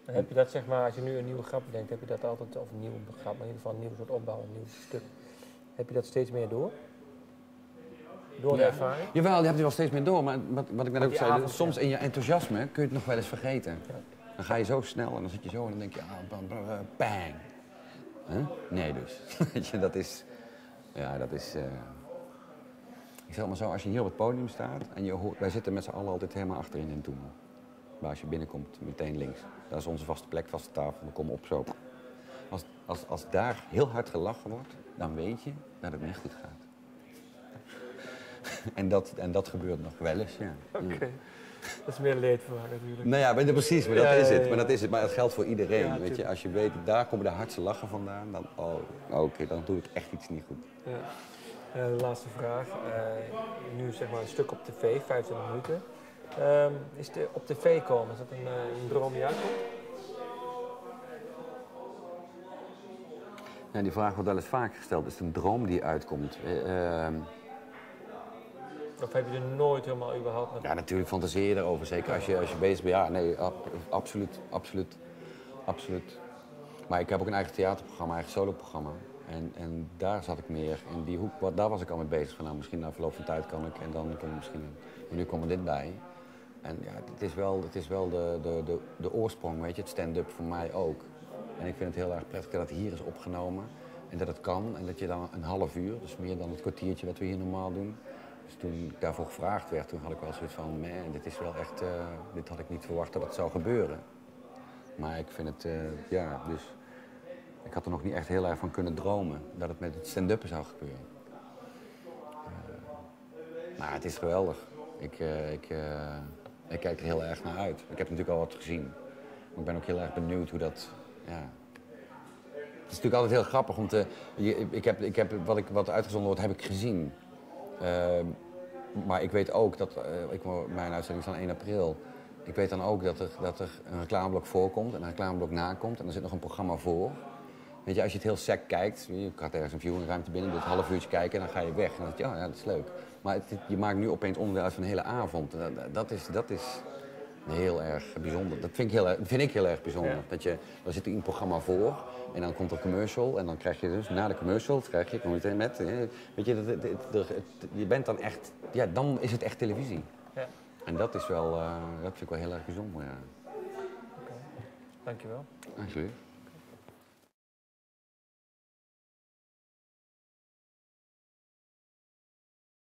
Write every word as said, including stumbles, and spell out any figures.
Heb je dat, zeg maar, als je nu een nieuwe grap bedenkt, heb je dat altijd, of een nieuwe grap, maar in ieder geval een nieuw soort opbouw, een nieuw stuk. Heb je dat steeds meer door? Door de Ja. ervaring? Jawel, je hebt er wel steeds meer door, maar wat, wat ik net ook die zei, avond, soms ja. in je enthousiasme kun je het nog wel eens vergeten. Ja. Dan ga je zo snel en dan zit je zo en dan denk je, ah, bam, bam, bam, bang. Huh? Nee dus. Weet je, dat is, ja, dat is... Uh... Ik zeg maar zo, als je hier op het podium staat en je hoort, wij zitten met z'n allen altijd helemaal achterin in de tunnel. Maar als je binnenkomt, meteen links. Dat is onze vaste plek, vaste tafel, we komen op zo. Als, als, als daar heel hard gelachen wordt, dan weet je dat het niet goed gaat. En dat, en dat gebeurt nog wel eens, ja. Oké. Okay. Ja. Dat is meer leedvermaak natuurlijk. Nou ja, maar, precies, maar dat, ja, is ja, ja, het. ja. maar dat is het. Maar het geldt voor iedereen. Ja, weet je? Als je weet, daar komen de hardste lachen vandaan, dan, oh, oké, okay, dan doe ik echt iets niet goed. Ja. Uh, de laatste vraag. Uh, nu zeg maar een stuk op tv, vijfentwintig minuten. Uh, is de op tv komen, is dat een, uh, een droom die uitkomt? Ja, die vraag wordt wel eens vaak gesteld. Is het een droom die uitkomt? Uh, Of heb je er nooit helemaal überhaupt met... Ja, natuurlijk fantaseer je erover. Zeker als je, als je bezig bent. Ja, nee, ab, absoluut, absoluut, absoluut. Maar ik heb ook een eigen theaterprogramma, een eigen soloprogramma. En, en daar zat ik meer in die hoek. Wat, daar was ik al mee bezig. Van, nou, misschien na verloop van tijd kan ik en dan kan ik misschien... En nu komt er dit bij. En ja, het is wel, het is wel de, de, de, de oorsprong, weet je. Het stand-up voor mij ook. En ik vind het heel erg prettig dat het hier is opgenomen. En dat het kan. En dat je dan een half uur, dus meer dan het kwartiertje wat we hier normaal doen... Dus toen ik daarvoor gevraagd werd, toen had ik wel zoiets van, man, dit is wel echt, uh, dit had ik niet verwacht dat het zou gebeuren. Maar ik vind het, uh, ja, dus ik had er nog niet echt heel erg van kunnen dromen dat het met het stand-uppen zou gebeuren. Uh, maar het is geweldig. Ik, uh, ik, uh, ik kijk er heel erg naar uit. Ik heb natuurlijk al wat gezien. Maar ik ben ook heel erg benieuwd hoe dat, ja... Het is natuurlijk altijd heel grappig om te, ik heb, ik heb wat, ik, wat uitgezonden wordt, heb ik gezien. Uh, maar ik weet ook dat, uh, ik, mijn uitzending is dan één april. Ik weet dan ook dat er, dat er een reclameblok voorkomt en een reclameblok nakomt en er zit nog een programma voor. Weet je, als je het heel sec kijkt, je gaat ergens een viewingruimte binnen, doet een half uurtje kijken en dan ga je weg. En dan denk je, ja, ja, dat is leuk. Maar het, je maakt nu opeens onderdeel uit van een hele avond. Dat, dat, is, dat is heel erg bijzonder. Dat vind ik heel erg, vind ik heel erg bijzonder. Ja. Dat je, er zit een programma voor en dan komt er commercial en dan krijg je dus na de commercial, krijg je, ik kom meteen met, weet je, dat, het, het, het, het, je bent dan echt, ja, dan is het echt televisie. Ja. En dat is wel, uh, dat vind ik wel heel erg bijzonder, ja. Oké, okay. Dankjewel. Alsjeblieft.